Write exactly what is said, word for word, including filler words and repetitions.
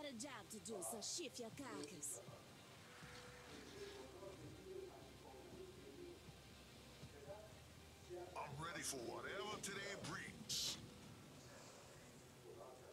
got a job to do, so shift your carcass. I'm ready for whatever today brings.